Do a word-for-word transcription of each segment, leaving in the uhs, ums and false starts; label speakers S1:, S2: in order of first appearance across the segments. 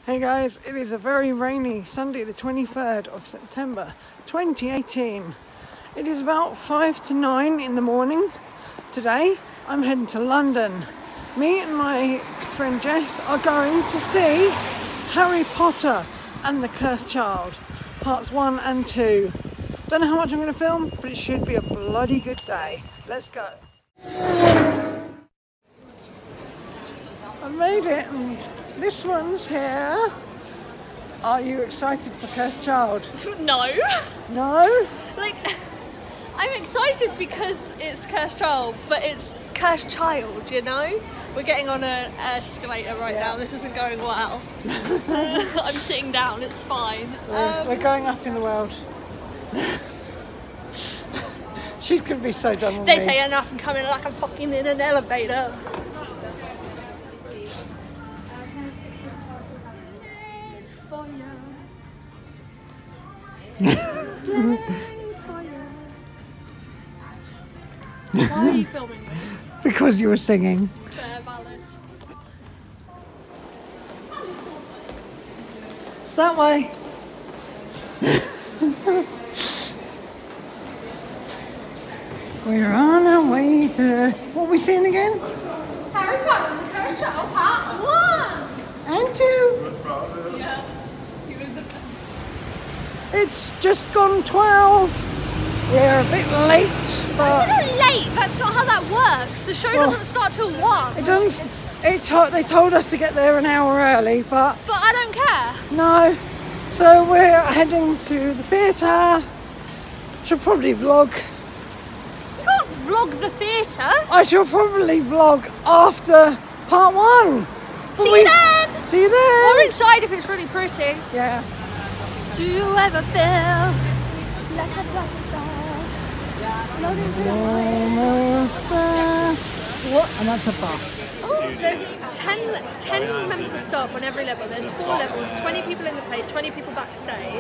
S1: Hey guys, it is a very rainy Sunday the twenty-third of September twenty eighteen. It is about five to nine in the morning. Today I'm heading to London. Me and my friend Jess are going to see Harry Potter and the Cursed Child, parts one and two. Don't know how much I'm going to film, but it should be a bloody good day. Let's go. I made it and this one's here. Are you excited for Cursed Child?
S2: No.
S1: No?
S2: Like, I'm excited because it's Cursed Child, but it's Cursed Child, you know? We're getting on an escalator right
S1: Yeah.
S2: now. This isn't going well. I'm sitting down, it's fine.
S1: We're,
S2: Um,
S1: we're going up in the world. She's going to be so done with
S2: they
S1: me.
S2: say enough and coming like I'm fucking in an elevator. Why are you filming me?
S1: Because you were singing.
S2: Fair ballads.
S1: It's that way. We're on our way to... What are we seeing again?
S2: Harry Potter and the Cursed Child part one!
S1: And two.
S2: Yeah, he was the best.
S1: It's just gone twelve. We're a bit late, but...
S2: We're not late, that's not how that works. The show
S1: Well,
S2: doesn't start till one.
S1: It doesn't... It to, they told us to get there an hour early, but
S2: But I don't care.
S1: no. So we're heading to the theatre. Should probably vlog.
S2: You can't vlog the theatre.
S1: I shall probably vlog after part one. But
S2: See
S1: we-
S2: you then!
S1: See you then!
S2: Or inside if it's really pretty.
S1: Yeah.
S2: Do you ever feel like a butterfly floating through the
S1: Almost there.
S2: What?
S1: And that's a bus.
S2: Oh, there's ten, ten members of staff on every level. There's four levels, twenty people in the play, twenty people backstage.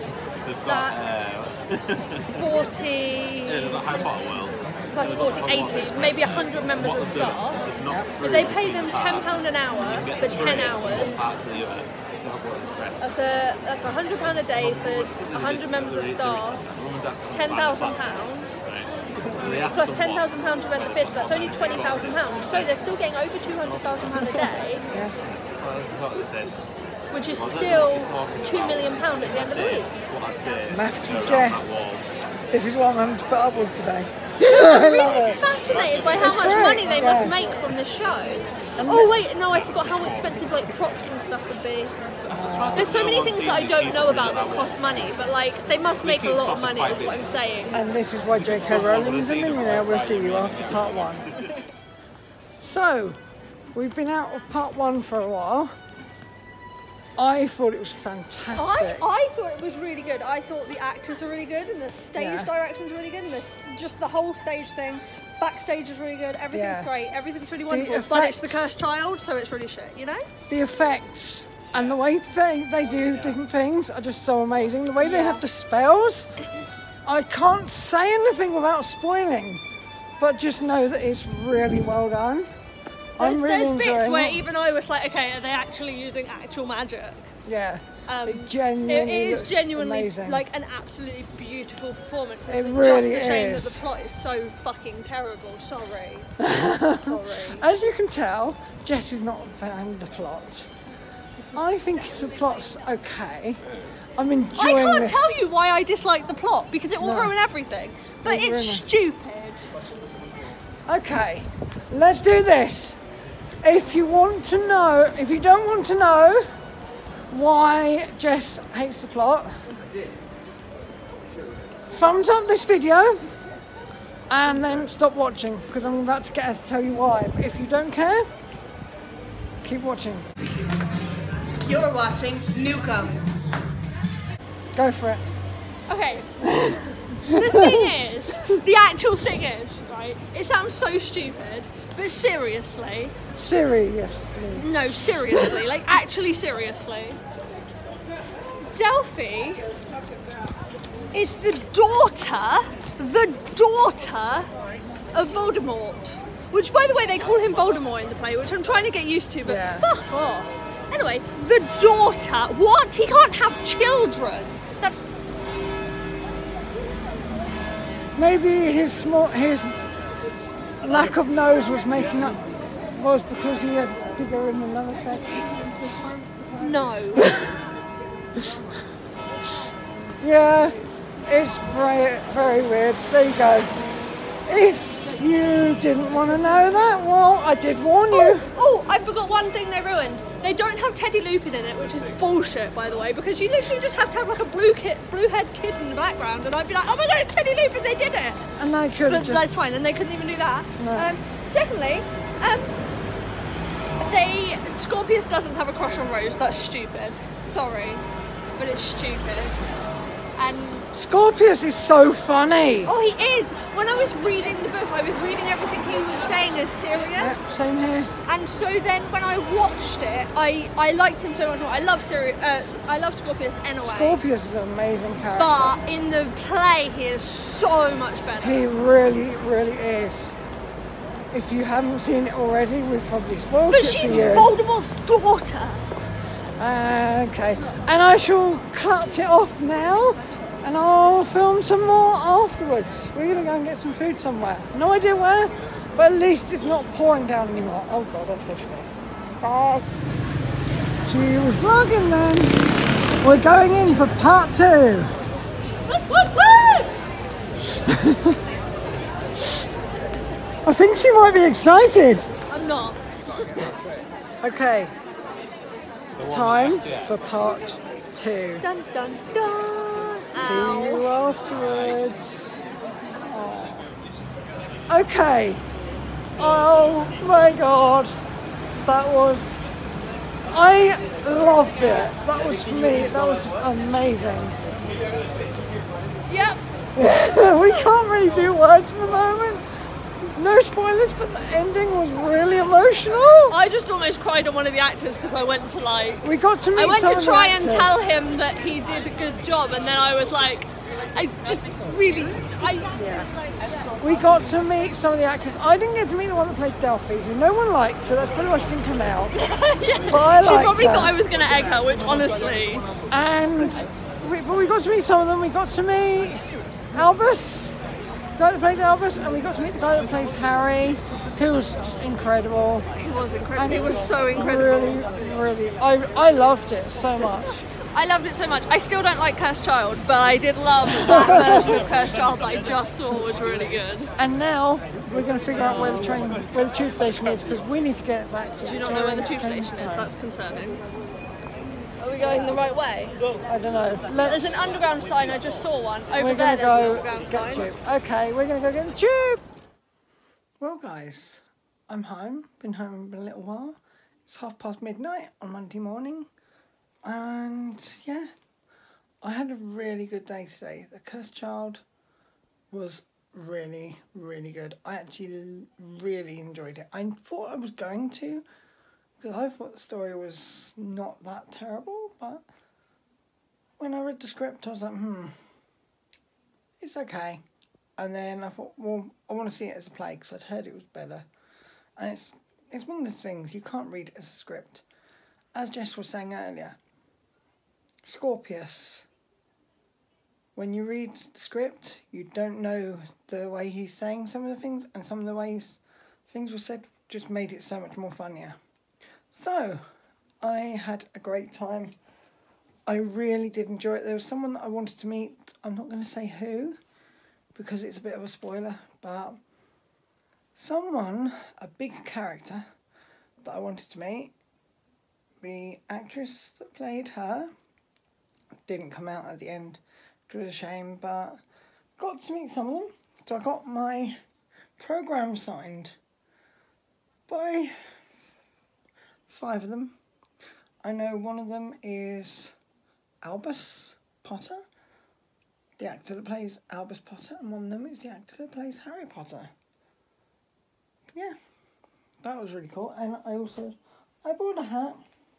S2: That's forty plus forty, eighty, maybe one hundred members of staff. If they pay them ten pounds an hour for ten hours, that's a that's one hundred pounds a day for one hundred members of staff, ten thousand pounds. Plus ten thousand pounds to rent the theatre, that's only twenty thousand pounds. So they're still getting over two hundred thousand pounds a day,
S1: Yeah.
S2: which is still two million pounds at the end of the week.
S1: Maths with Jess. This is what I'm having to put up with today. I love
S2: I'm
S1: it.
S2: fascinated by how
S1: It's
S2: much
S1: great,
S2: money they
S1: yeah.
S2: must make from this show. Oh wait, no, I forgot how expensive like props and stuff would be. There's so many things that I don't know about that cost money, but like they must make a lot of money is what I'm saying.
S1: And this is why J K Rowling is a millionaire. We'll see you after part one. So, we've been out of part one for a while. I thought it was fantastic.
S2: I, I thought it was really good. I thought the actors are really good and the stage
S1: Yeah.
S2: direction's really good and this, just the whole stage thing. Backstage is really good. Everything's
S1: Yeah.
S2: great. Everything's really wonderful. But it's the
S1: effects-
S2: Cursed Child, so it's really shit, you know?
S1: The effects and the way they, they do different things are just so amazing. The way they
S2: Yeah.
S1: have the spells, I can't say anything without spoiling, but just know that it's really well done.
S2: There's,
S1: I'm really
S2: there's bits
S1: enjoying
S2: where
S1: it.
S2: even I was like, okay, are they actually using actual magic?
S1: Yeah,
S2: Um,
S1: it genuinely
S2: it is
S1: looks
S2: genuinely
S1: amazing.
S2: like an absolutely beautiful performance.
S1: It
S2: It's
S1: really
S2: just a shame
S1: is.
S2: that the plot is so fucking terrible. Sorry. Sorry.
S1: As you can tell, Jess is not a fan of the plot. I think the plot's okay. I'm
S2: I
S1: enjoying
S2: can't
S1: this.
S2: tell you why I dislike the plot because it will
S1: No.
S2: ruin everything. But
S1: It'll
S2: it's
S1: ruin it.
S2: stupid.
S1: Okay, let's do this. If you want to know, if you don't want to know why Jess hates the plot, thumbs up this video and then stop watching because I'm about to get her to tell you why. But if you don't care, keep watching.
S3: You're watching Newcombs.
S1: Go for it.
S2: Okay. The thing is, the actual thing is, right, it sounds so stupid, but seriously,
S1: Seriously.
S2: no, seriously, like actually seriously, Delphi is the daughter, the daughter of Voldemort. Which, by the way, they call him Voldemort in the play, which I'm trying to get used to, but
S1: Yeah.
S2: fuck off. Anyway, the daughter. What? He can't have children. That's.
S1: Maybe his small his lack of nose was making up was because he had bigger in another section.
S2: No.
S1: Yeah, it's very very weird. There you go. If you didn't want to know that, well, I did warn you.
S2: Oh, oh, I forgot one thing they ruined. They don't have Teddy Lupin in it, which is bullshit, by the way, because you literally just have to have like a blue kid, blue-haired kid in the background, and I'd be like, oh my god, it's Teddy Lupin, they did it.
S1: And they couldn't.
S2: But
S1: Just...
S2: that's fine, and they couldn't even do that.
S1: No.
S2: Um, secondly, um, they Scorpius doesn't have a crush on Rose. That's stupid. Sorry, but it's stupid. And
S1: Scorpius is so funny.
S2: oh, he is. When I was reading the book, I was reading everything he was saying as serious.
S1: Yep, same here.
S2: And so then when I watched it, I, I liked him so much more. I love Siri- uh, I love Scorpius anyway.
S1: Scorpius is an amazing character.
S2: But in the play, he is so much better.
S1: He really, really is. If you haven't seen it already, we've probably spoiled
S2: But
S1: it
S2: she's
S1: for you.
S2: Voldemort's daughter.
S1: Uh, okay, and I shall cut it off now, and I'll film some more afterwards. We're gonna go and get some food somewhere. No idea where, but at least it's not pouring down anymore. Oh god, that's such a bad. She was vlogging then. We're going in for part two. I think she might be excited.
S2: I'm not.
S1: Okay. Time for part two.
S2: Dun dun dun.
S1: See you
S2: Ow.
S1: afterwards. Oh. Okay. Oh my god. That was... I loved it. That was for me. That was just amazing.
S2: Yep.
S1: We can't really do words at the moment. No spoilers, but the ending was really emotional.
S2: I just almost cried on one of the actors because I went to like.
S1: We got to meet
S2: I went
S1: some
S2: to
S1: of the
S2: try and
S1: actors.
S2: tell him that he did a good job, and then I was like, I just really. I,
S1: Yeah. We got to meet some of the actors. I didn't get to meet the one that played Delphi, who no one liked, so that's pretty much didn't come out.
S2: yeah.
S1: But I
S2: She
S1: liked
S2: probably
S1: her.
S2: thought I was going to egg her, which honestly.
S1: And we, but we got to meet some of them. We got to meet Albus, the guy that played Albus, and we got to meet the guy that played Harry, who was just incredible.
S2: He was incredible.
S1: And
S2: He was so incredible.
S1: Really, really, I, I loved it so much.
S2: I loved it so much. I still don't like Cursed Child, but I did love that version of Cursed Child that I just saw was really good.
S1: And now we're going to figure out where the train, where the tube station is, because we need to get back to.
S2: Do you not know where the tube station is? That's concerning. Are we going the right way?
S1: I don't know. Let's,
S2: There's an underground sign. I just saw one. Over
S1: we're
S2: there,
S1: going to
S2: there's an
S1: go
S2: underground
S1: get the
S2: sign.
S1: tube. Okay, we're going to go get the tube. Well, guys, I'm home. Been home a little while. It's half past midnight on Monday morning, and yeah, I had a really good day today. The Cursed Child was really, really good. I actually really enjoyed it. I thought I was going to, because I thought the story was not that terrible, but when I read the script, I was like, hmm, it's okay. And then I thought, well, I want to see it as a play, because I'd heard it was better. And it's it's one of those things, you can't read it as a script. As Jess was saying earlier, Scorpius, when you read the script, you don't know the way he's saying some of the things, and some of the ways things were said just made it so much more funnier. So, I had a great time. I really did enjoy it. There was someone that I wanted to meet. I'm not going to say who, because it's a bit of a spoiler, but someone, a big character that I wanted to meet, the actress that played her, didn't come out at the end, which was a shame, but got to meet some of them. So I got my programme signed by five of them. I know one of them is Albus Potter, the actor that plays Albus Potter, and one of them is the actor that plays Harry Potter. Yeah, that was really cool. And I also, I bought a hat.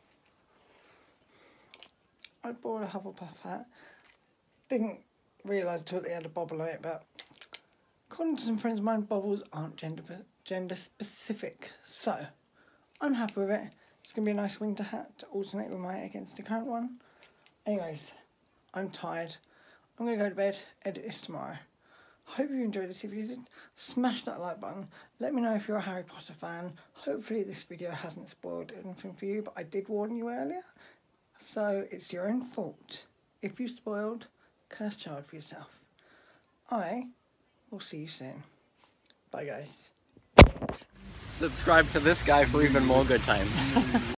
S1: I bought a Hufflepuff hat. Didn't realise until they had a bobble on it, but according to some friends of mine, bobbles aren't gender gender specific. So, I'm happy with it. It's going to be a nice winter hat to alternate with my Against the Current one. Anyways, I'm tired. I'm going to go to bed, edit this tomorrow. Hope you enjoyed this. If you did, smash that like button. Let me know if you're a Harry Potter fan. Hopefully this video hasn't spoiled anything for you, but I did warn you earlier. So it's your own fault. If you spoiled, curse child for yourself. I will see you soon. Bye guys.
S4: Subscribe to this guy for even more good times.